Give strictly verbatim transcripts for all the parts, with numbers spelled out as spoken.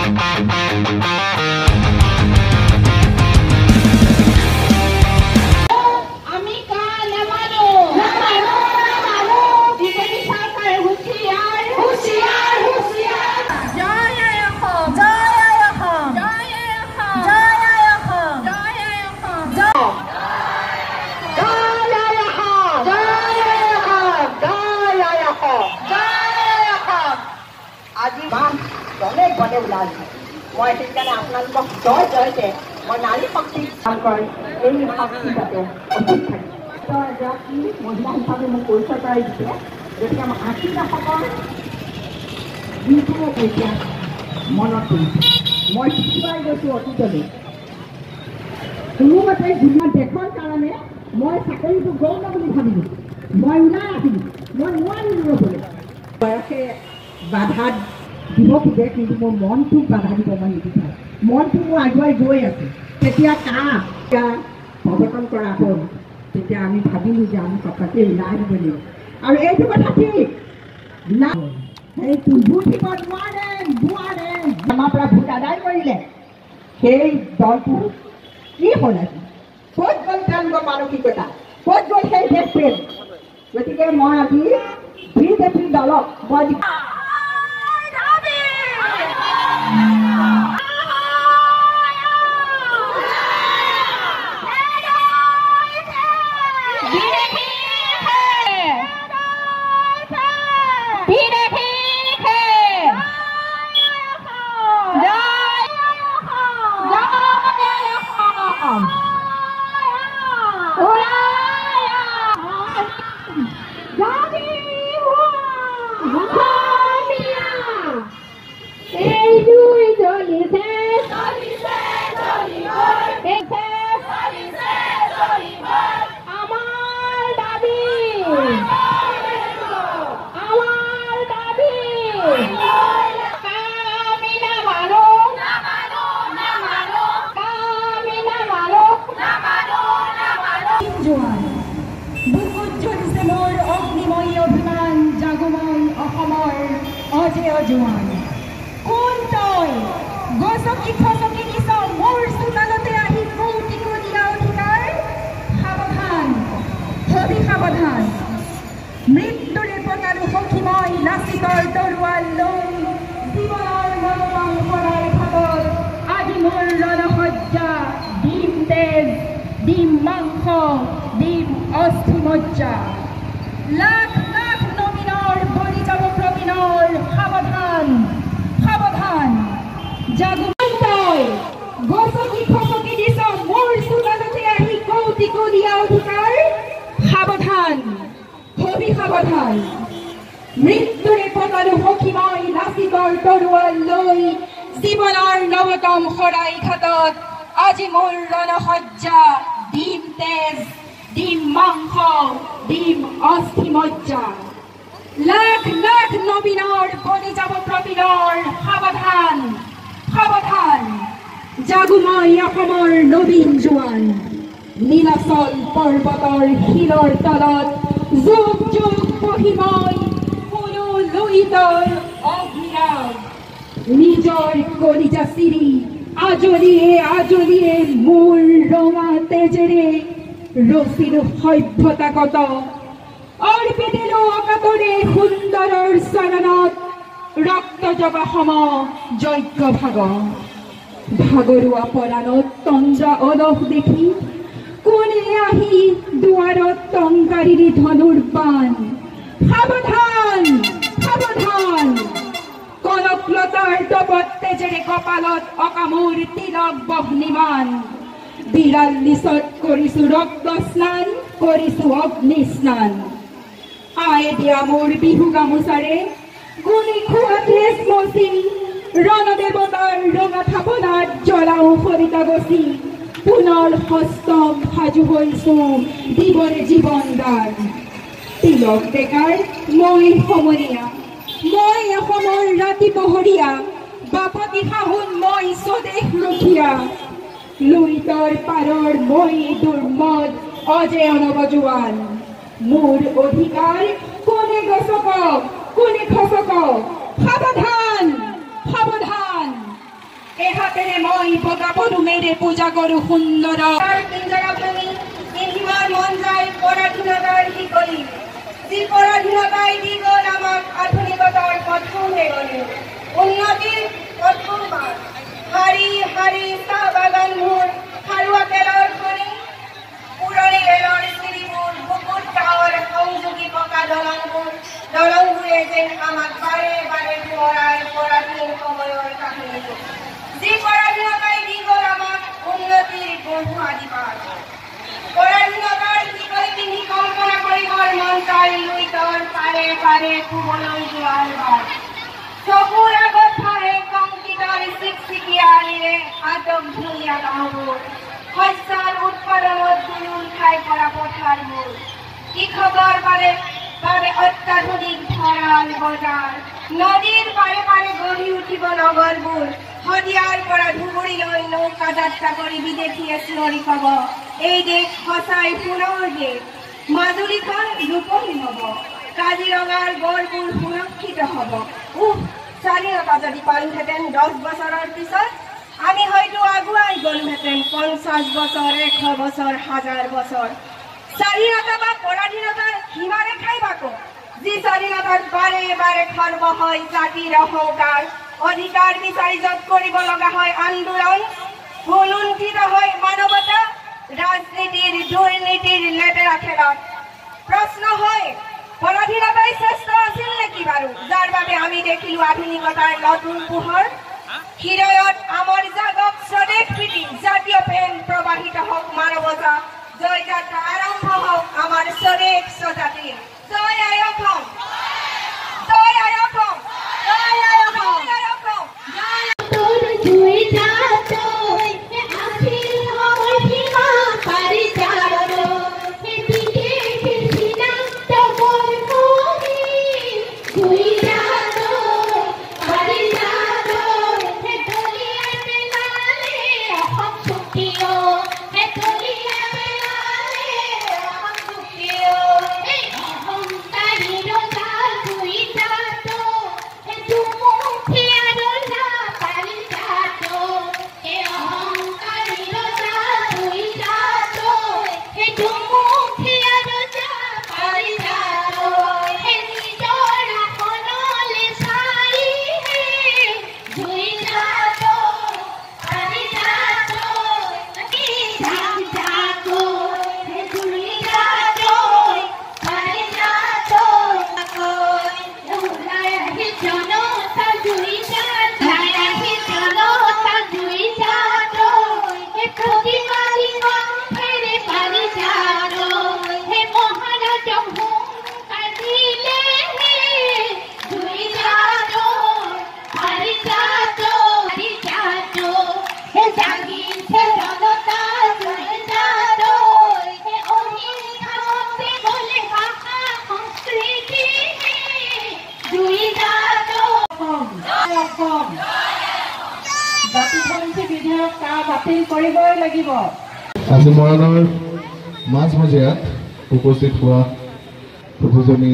মই সেইকাৰণে আপোনালোকক জয় জয়তে মই নাৰী শক্তি এই শক্তি যাতে অধিক থাকে এগৰাকী মহিলা হিচাপে মোক পৰিচয় কৰাই দিছে গতিকে আমাৰ আশীৰ্বাদসকল যিটো এতিয়া মনত পৰিছে মই শিকিবাই গৈছোঁ অতীতলৈ কোনোমতে যিমান দেশৰ কাৰণে মই চাকৰিটো গৌণ বুলি ভাবিলোঁ মই ওলাই আহিলোঁ মই নোৱাৰিলোঁ ৰ'বলৈ বয়সে বাধা দিব খোজে কিন্তু মোৰ মনটোক বাধা দিব মই নিবিচাৰোঁ মনটো মোৰ আগুৱাই গৈ আছে তেতিয়া কাহ এতিয়া প্ৰৱৰ্তন কৰা হ'ল তেতিয়া আমি ভাবিলোঁ যে আমি সঁচাকৈ ওলাই আহিব লাগিব আৰু এইটো কথা ঠিক সেইটো ভোট দিব নোৱাৰে নোৱাৰে আমাৰ পৰা ভোট আদায় কৰিলে সেই দলটো কি হ'ল আজি ক'ত গ'ল তেওঁলোকৰ মানসিকতা ক'ত গ'ল সেই দেশ প্ৰেম গতিকে মই আজি বি জে পি দলক মই জোৱান কোন তই গছকি খচকি দিছ মোৰ চোতালতে আহি কৌটিকো দিয়া অধিকাৰ সাৱধান হবি সাৱধান মৃত্যুৰে পতাৰো সখী মই লাচিতৰ তৰোৱাল লৈ জীৱনৰ মনোৰম কৰাৰ ঘাটত আজি মোৰ ৰণসজ্জা দিম তেজ দিম মাংস দিম অস্থি মজ্জা লাখ লাখ নবীনৰ বলি যাব প্ৰবীণৰ সাৱধান সাৱধান জাগুমান তই গছকি খচকি দিছ মোৰ চোতালতে আহি কৌটিকো দিয়া অধিকাৰ সাৱধান হবি সাৱধান মৃত্যুৰে পতাৰো সখী মই লাচিতৰ তৰোৱাল লৈ জীৱনৰ নৱতম শৰাই ঘাটত আজি মোৰ ৰণসজ্জা দিম তেজ দিম মাংস দিম অস্থি মজ্জা লাখ লাখ নবীনৰ বলি যাব প্ৰবীণৰ সাৱধান সাৱধান জাগো মই অসমৰ নবীন জোৱান নীলাচল পৰ্বতৰ শিলৰ তলত যুগ যুগ বহি মই কোনো লুইতৰ অগ্নিৰাগ নিজৰ কলিজা চিৰি আজলিয়ে আজলিয়ে মোৰ ৰঙা তেজেৰে ৰচিলো সভ্যতাগত অৰ্পিতিলো অকাতৰে সুন্দৰৰ চৰণত ৰক্ত জবা সম যজ্ঞ ভাগ ভাগৰুৱা পৰাণত তন্দ্ৰা অলস দেখি কোনে আহি দুৱাৰত টংকাৰিৰি ধনুৰ বাণ সাৱধান সাৱধান কনকলতাৰ তপত তেজেৰে কপালত অকামূৰ তিলক বহ্নিমান বিৰাল্লিছত কৰিছো ৰক্ত স্নান কৰিছো অগ্নি স্নান আয়ে দিয়া মোৰ বিহু গামোচাৰে গুণি খোৱা ক্লেশ মচি ৰণদেৱতাৰ ৰঙা থাপনাত জ্বলাও সৰিতা গছি পুনৰ হস্তম সাজু হৈছো দিবৰে জীৱন দান তিলক ডেকাৰ মই সমনীয়া মই অসমৰ ৰাতি পহৰীয়া বাপতি সাহোন মই স্বদেশ ৰখীয়া লুইতৰ পাৰৰ মই দুৰ্মদ অজেয় নৱজোৱান মোৰ অধিকাৰ কোনে গছক কোনে খচক সাৱধান সাৱধান এই হাতেৰে মই বগা পদুমেৰে পূজা কৰোঁ সুন্দৰ পিঞ্জৰা ভাঙি পিন্ধিবৰ মন যায় পৰাধীনতাৰ শিকলি যি পৰাধীনতাই দি গ'ল আমাক আধুনিকতাৰ পথমে গ'লে উন্নতিৰ পথমবাৰ শাৰী শাৰী চাহ বাগানবোৰ খাৰুৱা তেলৰ খনি পুৰণি ৰেলৰ চিৰিবোৰ বুকুত গাঁৱৰ সংযোগী পকা দলংবোৰ দলংবোৰে যেন আমাক বাৰে বাৰে সোঁৱৰাই পৰাধীন সময়ৰ কাহিনীটো যি পৰাধীনতাই দি গ'ল আমাক উন্নতিৰ গঢ়োৱা দিবাৰ পৰাধীনতাৰ শিকলি পিন্ধি কল্পনা কৰিবৰ মন যায় লুইতৰ পাৰে পাৰে শুবলৈ যোৱাৰ বাৰ চকুৰ আগত ভাহে কংকিতৰ চিকচিকীয়াৰিৰে আটক ধুনীয়া গাঁওবোৰ শস্যৰ উৎপাদনত দুৰুল খাই পৰা পথাৰবোৰ কৃষকৰ বাবে বাবে অত্যাধুনিক ভঁৰাল বজাৰ নদীৰ পাৰে পাৰে গঢ়ি উঠিব নগৰবোৰ শদিয়াৰ পৰা ধুবুৰীলৈ নৌকা যাত্ৰা কৰি বিদেশীয়ে চিঞৰি ক'ব এই দেশ সঁচাই সোণৰ দেশ মাজুলীখন ৰূপহী হ'ব কাজিৰঙাৰ গড়বোৰ সুৰক্ষিত হ'ব উহ স্বাধীনতা যদি পালোহেঁতেন দহ বছৰৰ পিছত আমি হয়তো আগুৱাই গ'লোহেঁতেন পঞ্চাছ বছৰ এশ বছৰ হাজাৰ বছৰ স্বাধীনতা বা পৰাধীনতাৰ সীমাৰেখাই বাকো যি স্বাধীনতাত বাৰে বাৰে খৰ্ব হয় জাতিৰ অহংকাৰ অধিকাৰ বিচাৰি য'ত কৰিব লগা হয় আন্দোলন সুলুণ্ঠিত হয় মানৱতা ৰাজনীতিৰ দুৰ্নীতিৰ লেতেৰা খেলত প্ৰশ্ন হয় পৰাধীনতাই শ্ৰেষ্ঠ আছিল নেকি বাৰু যাৰ বাবে আমি দেখিলো আধুনিকতাৰ নতুন পোহৰ হৃদয়ত আমাৰ জাগক স্বদেশ প্ৰীতি জাতীয় প্ৰেম প্ৰবাহিত হওক মানৱতা জয় যাত্ৰা আৰম্ভ হওক আমাৰ স্বদেশ স্বজাতিৰ জয় আই অসম জয় আই অসম জয় আই অসম জয় অসম তোর জুই যাতই আছিল হয় সীমা পারি যাবো এদিকে কৃষ্ণা তবর করি জুই যাতই পারি যাবো হে দলিয়া মেলালে অসম সুখিও হে দলিয়া মেলালে অসম সুখিও এই অসম তাৰিৰ জাল জুই যাতই হে তুমুঠিয়া ৰজা পাৰি যাতই হে অহংকাৰীৰ জাল জুই যাতই হে তুমুঠিয়া ৰজা পাৰি যাতই হে নিজৰ আসনলে চাই হে জুই যাতই পাৰি যাতই কি যাম যাতই হে জুই যাতই পাৰি যাতই ওলাই আহি জনতা জুই যাতই আহি জনতা জুই যাতই হে প্ৰতিবাদী কণ্ঠেৰে পাৰি যাতই হে মহাৰাজ হুংকাৰ দিলে হে জুই যাতই পাৰি যাতই পাৰি যাতই হে জাগিছে জনতা জুই যাতই হে অহিংসামতে গ'লে ভাষা সংস্কৃতি হে জুই যাতই অসম জাতিসংঘী বিধেয়ক কা বাতিল কৰিবই লাগিব আজি মৰাণৰ মাজমজিয়াত উপস্থিত হোৱা বহুজনী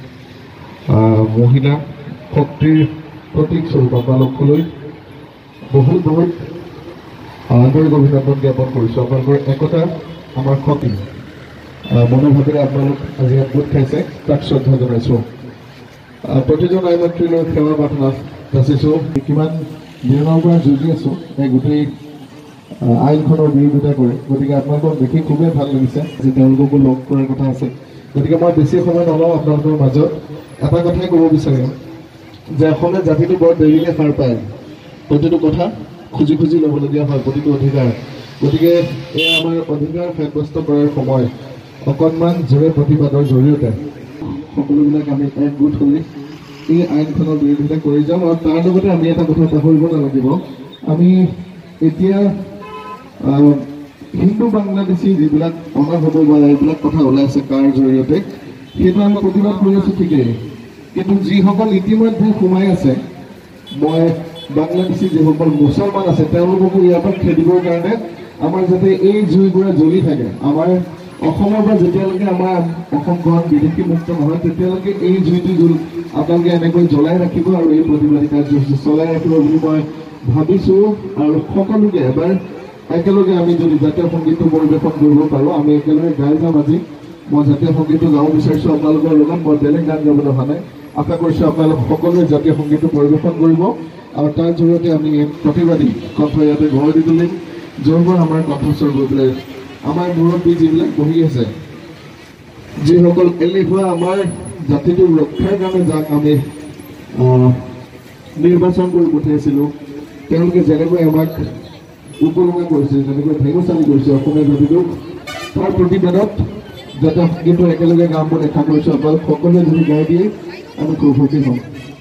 মহিলা শক্তিৰ প্ৰতীক স্বৰূপ আপোনালোকলৈ বহুত বহুত আন্তৰিক অভিনন্দন জ্ঞাপন কৰিছোঁ আপোনালোকৰ একতা আমাৰ শক্তি মনোভাৱেৰে আপোনালোক আজি ইয়াত গোট খাইছে তাক শ্ৰদ্ধা জনাইছোঁ প্ৰতিজন আই মন্ত্ৰীলৈ সেৱা প্ৰাৰ্থনা যাচিছোঁ কিমান দিনৰ পৰা যুঁজি আছোঁ এই গোটেই আইনখনৰ বিৰোধিতা কৰে গতিকে আপোনালোকক দেখি খুবেই ভাল লাগিছে যে তেওঁলোককো লগ কৰাৰ কথা আছে গতিকে মই বেছি সময় নলওঁ আপোনালোকৰ মাজত এটা কথাই ক'ব বিচাৰিম যে অসমীয়া জাতিটো বৰ দেৰিকৈ সাৰ পায় প্ৰতিটো কথা খুজি খুজি ল'বলগীয়া হয় প্ৰতিটো অধিকাৰ গতিকে এই আমাৰ অধিকাৰ সাব্যস্ত কৰাৰ সময় অকণমান জোৰে প্ৰতিবাদৰ জৰিয়তে সকলোবিলাক আমি একগোট হৈ এই আইনখনৰ বিৰোধিতা কৰি যাম আৰু তাৰ লগতে আমি এটা কথা পাহৰিব নালাগিব আমি এতিয়া হিন্দু বাংলাদেশী যিবিলাক অনা হ'ব বা এইবিলাক কথা ওলাই আছে কাৰ জৰিয়তে সেইটো আমি প্ৰতিবাদ কৰি আছোঁ ঠিকেই কিন্তু যিসকল ইতিমধ্যে সোমাই আছে মই বাংলাদেশী যিসকল মুছলমান আছে তেওঁলোককো ইয়াৰ পৰা খেদিবৰ কাৰণে আমাৰ যাতে এই জুইবোৰে জ্বলি থাকে আমাৰ অসমৰ পৰা যেতিয়ালৈকে আমাৰ অসমখন বিদেশী মুক্ত নহয় তেতিয়ালৈকে এই জুইটো জুল আপোনালোকে এনেকৈ জ্বলাই ৰাখিব আৰু এই প্ৰতিবাদী কাৰ্যসূচী চলাই ৰাখিব বুলি মই ভাবিছোঁ আৰু সকলোকে এবাৰ একেলগে আমি যদি জাতীয় সংগীতটো পৰিৱেশন কৰিব পাৰোঁ আমি একেলগে গাই যাম আজি মই জাতীয় সংগীতটো গাব বিচাৰিছোঁ আপোনালোকৰ লগত মই বেলেগ গান গাবলৈ অহা নাই আশা কৰিছোঁ আপোনালোক সকলোৱে জাতীয় সংগীতটো পৰিৱেশন কৰিব আৰু তাৰ জৰিয়তে আমি প্ৰতিবাদী কণ্ঠ ইয়াতে গঢ় দি তুলিম যোনবোৰ আমাৰ কণ্ঠস্বৰ গৈ পেলাই আমাৰ মুৰব্বী যিবিলাক বহি আছে যিসকল এলেহুৱা আমাৰ জাতিটোৰ ৰক্ষাৰ কাৰণে যাক আমি নিৰ্বাচন কৰি পঠিয়াইছিলোঁ তেওঁলোকে যেনেকৈ আমাক উপলুঙা কৰিছে যেনেকৈ ঠেঙুচালি কৰিছে অসমীয়া জাতিটোক তাৰ প্ৰতিবাদত যাতে সংগীতটো একেলগে গাম বুলি আশা কৰিছোঁ আপোনালোক সকলোৱে যদি গাই দিয়ে আমি খুব সুখী হ'ম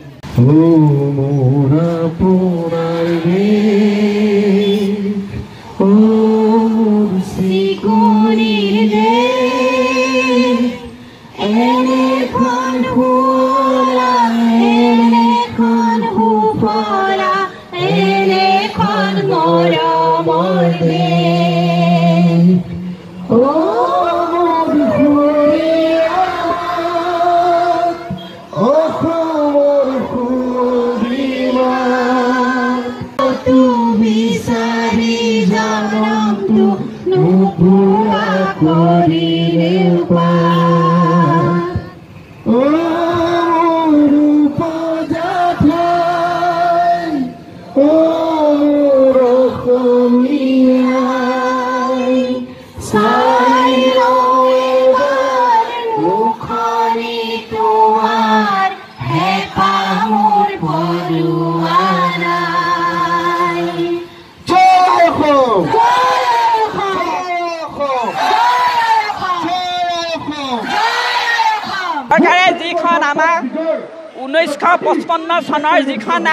চৰকাৰে যিখন আমাৰ ঊনৈছশ পঁচপন্ন চনৰ যিখন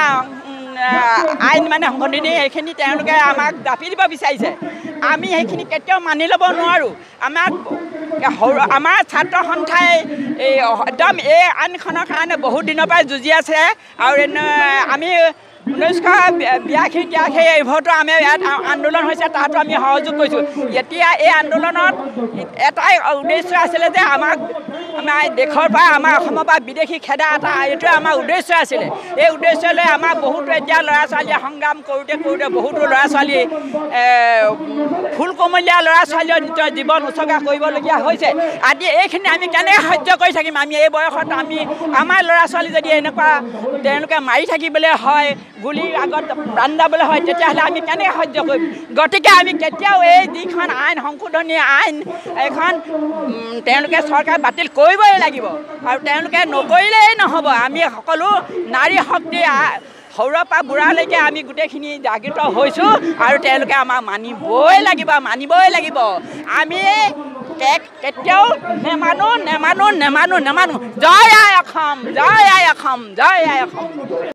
আইন মানে সংশোধনী সেইখিনি তেওঁলোকে আমাক জাপি দিব বিচাৰিছে আমি সেইখিনি কেতিয়াও মানি ল'ব নোৱাৰোঁ আমাক আমাৰ ছাত্ৰ সন্থাই এই একদম এই আইনখনৰ কাৰণে বহুত দিনৰ পৰাই যুঁজি আছে আৰু আমি ঊনৈছশ বিয়াশী তিৰাশী এইবোৰতো আমি ইয়াত আন্দোলন হৈছে তাতো আমি সহযোগ কৰিছোঁ এতিয়া এই আন্দোলনত এটাই উদ্দেশ্য আছিলে যে আমাক আমাৰ দেশৰ পৰা আমাৰ অসমৰ পৰা বিদেশী খেদা এটা এইটোৱে আমাৰ উদ্দেশ্য আছিলে এই উদ্দেশ্য লৈ আমাৰ বহুতো এতিয়া ল'ৰা ছোৱালীয়ে সংগ্ৰাম কৰোঁতে কৰোঁতে বহুতো ল'ৰা ছোৱালী ফুল কোমলীয়া ল'ৰা ছোৱালীয়ে নিজৰ জীৱন উচৰ্গা কৰিবলগীয়া হৈছে আজি এইখিনি আমি কেনেকৈ সহ্য কৰি থাকিম আমি এই বয়সত আমি আমাৰ ল'ৰা ছোৱালী যদি এনেকুৱা তেওঁলোকে মাৰি থাকিবলৈ হয় গুলিৰ আগত প্ৰাণ দাবলৈ হয় তেতিয়াহ'লে আমি কেনেকৈ সহ্য কৰিম গতিকে আমি কেতিয়াও এই যিখন আইন সংশোধনী আইন এইখন তেওঁলোকে চৰকাৰ বাতিল কৰিবই লাগিব আৰু তেওঁলোকে নকৰিলেই নহ'ব আমি সকলো নাৰী শক্তি সৰুৰ পৰা বুঢ়ালৈকে আমি গোটেইখিনি জাগৃত হৈছোঁ আৰু তেওঁলোকে আমাক মানিবই লাগিব মানিবই লাগিব আমি কেতিয়াও নেমানো নেমানো নেমানো নেমানো জয় আই অসম জয় আই অসম জয় আই অসম